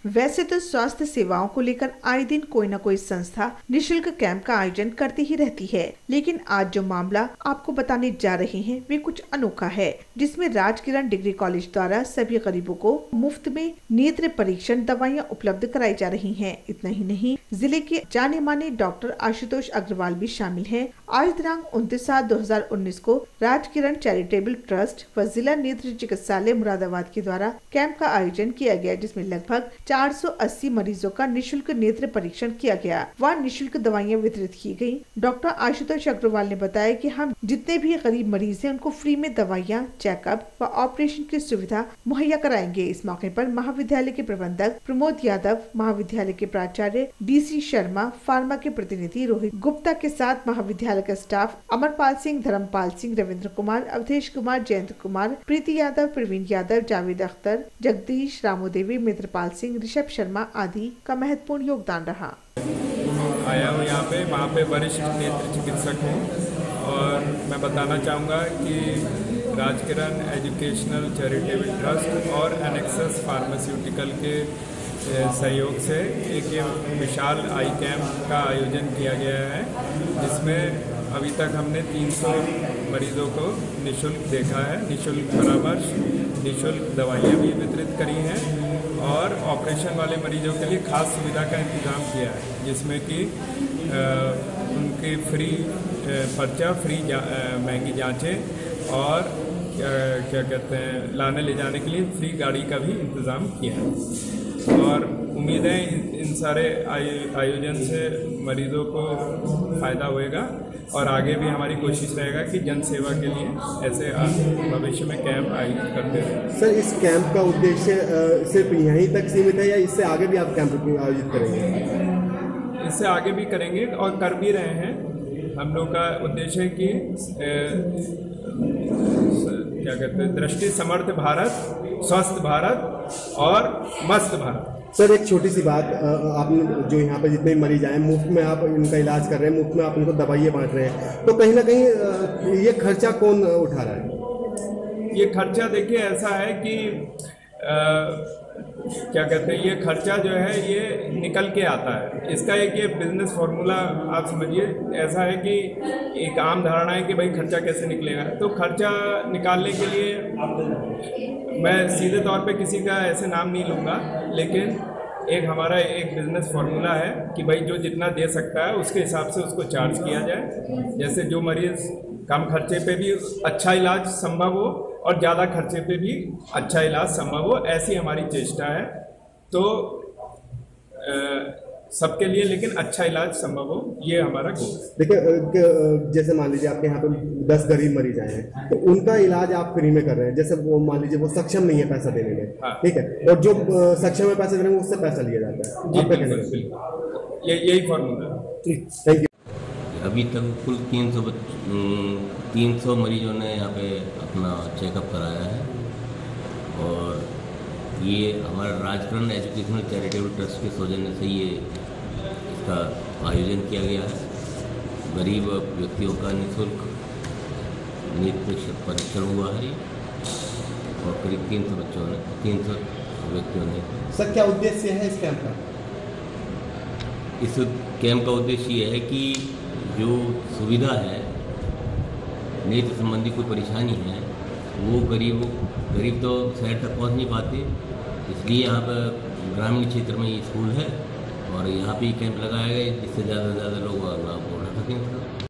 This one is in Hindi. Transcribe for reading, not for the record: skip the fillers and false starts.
वैसे तो स्वास्थ्य सेवाओं को लेकर आए दिन कोई न कोई संस्था निशुल्क कैंप का आयोजन करती ही रहती है, लेकिन आज जो मामला आपको बताने जा रहे हैं वे कुछ अनोखा है, जिसमें राजकिरण डिग्री कॉलेज द्वारा सभी गरीबों को मुफ्त में नेत्र परीक्षण दवाइयां उपलब्ध कराई जा रही हैं। इतना ही नहीं, जिले के जाने माने डॉक्टर आशुतोष अग्रवाल भी शामिल हैं। आज दिनांक 29/7/2019 को राजकिरण चैरिटेबल ट्रस्ट व जिला नेत्र चिकित्सालय मुरादाबाद के द्वारा कैंप का आयोजन किया गया, जिसमें लगभग 480 मरीजों का निशुल्क नेत्र परीक्षण किया गया व निशुल्क दवाइयां वितरित की गयी। डॉक्टर आशुतोष अग्रवाल ने बताया कि हम जितने भी गरीब मरीज हैं उनको फ्री में दवाइयां, चेकअप व ऑपरेशन की सुविधा मुहैया कराएंगे। इस मौके पर महाविद्यालय के प्रबंधक प्रमोद यादव, महाविद्यालय के प्राचार्य DC शर्मा, फार्मा के प्रतिनिधि रोहित गुप्ता के साथ महाविद्यालय का स्टाफ अमरपाल सिंह, धर्मपाल सिंह, रविंद्र कुमार, अवधेश कुमार, जयंत कुमार, प्रीति यादव, प्रवीण यादव, जावेद अख्तर, जगदीश, रामू देवी, मित्रपाल सिंह, ऋषभ शर्मा आदि का महत्वपूर्ण योगदान रहा। आया हूँ वहाँ पे वरिष्ठ नेत्र चिकित्सक हूँ और मैं बताना चाहूँगा कि राजकिरण एजुकेशनल चैरिटेबल ट्रस्ट और एनेक्सस फार्मास्यूटिकल के सहयोग से एक ये विशाल आई कैंप का आयोजन किया गया है, जिसमें अभी तक हमने 300 मरीजों को निशुल्क देखा है, निशुल्क परामर्श, निशुल्क दवाइयाँ भी वितरित करी हैं और ऑपरेशन वाले मरीजों के लिए खास सुविधा का इंतज़ाम किया है, जिसमें कि उनके फ्री पर्चा, फ्री महंगी जांचें और क्या कहते हैं लाने ले जाने के लिए फ्री गाड़ी का भी इंतज़ाम किया है। और उम्मीद है इन सारे आयोजन से मरीजों को फ़ायदा होएगा और आगे भी हमारी कोशिश रहेगा कि जन सेवा के लिए ऐसे भविष्य में कैंप आयोजित करते रहें। सर, इस कैंप का उद्देश्य सिर्फ यहीं तक सीमित है या इससे आगे भी आप कैंप आयोजित करेंगे? इससे आगे भी करेंगे और कर भी रहे हैं। हम लोग का उद्देश्य है कि क्या कहते हैं दृष्टि समर्थ भारत, स्वस्थ भारत और मस्त भारत। सर, एक छोटी सी बात, आपने जो यहाँ पर जितने मरीज आए मुफ्त में आप इनका इलाज कर रहे हैं, मुफ्त में आप इनको दवाइयाँ बांट रहे हैं, तो कहीं ना कहीं ये खर्चा कौन उठा रहा है? ये खर्चा देखिए ऐसा है कि क्या कहते हैं, ये खर्चा जो है ये निकल के आता है। इसका एक ये बिजनेस फार्मूला आप समझिए ऐसा है कि एक आम धारणा है कि भाई खर्चा कैसे निकलेगा, तो खर्चा निकालने के लिए मैं सीधे तौर पे किसी का ऐसे नाम नहीं लूँगा, लेकिन एक हमारा एक बिजनेस फार्मूला है कि भाई जो जितना दे सकता है उसके हिसाब से उसको चार्ज किया जाए। जैसे जो मरीज़ कम खर्चे पे भी अच्छा इलाज संभव हो और ज़्यादा खर्चे पे भी अच्छा इलाज संभव हो, ऐसी हमारी चेष्टा है। तो सबके लिए लेकिन अच्छा इलाज संभव हो, ये हमारा गोल है। देखिए, जैसे मान लीजिए आपके यहाँ पे 10 गरीब मरीज आए हैं, तो उनका इलाज आप फ्री में कर रहे हैं। जैसे वो मान लीजिए वो सक्षम नहीं है पैसा देने में, हाँ। ठीक है, और जो सक्षम है पैसा देने में उससे पैसा लिया जाता है। जी बिल्कुल, यही फॉर्मूला। Thank you. अभी तक कुल 300 मरीजों ने यहाँ पे अपना चेकअप कराया है और ये हमारा राजकिरण एजुकेशनल चैरिटेबल ट्रस्ट के सौजन्य से ये इसका आयोजन किया गया है। गरीब व्यक्तियों का निःशुल्क नेत्र परीक्षण हुआ है और करीब 300 व्यक्तियों ने। सर, क्या उद्देश्य है इस कैंप का? इस कैंप का उद्देश्य ये है कि जो सुविधा है, नेत्र संबंधी कोई परेशानी है, वो गरीब तो शहर तक पहुंच नहीं पाते, इसलिए यहाँ पर ग्रामीण क्षेत्र में ये स्कूल है और यहाँ पे कैंप लगाया गया जिससे ज़्यादा से ज़्यादा लोग लाभ उठा सकें।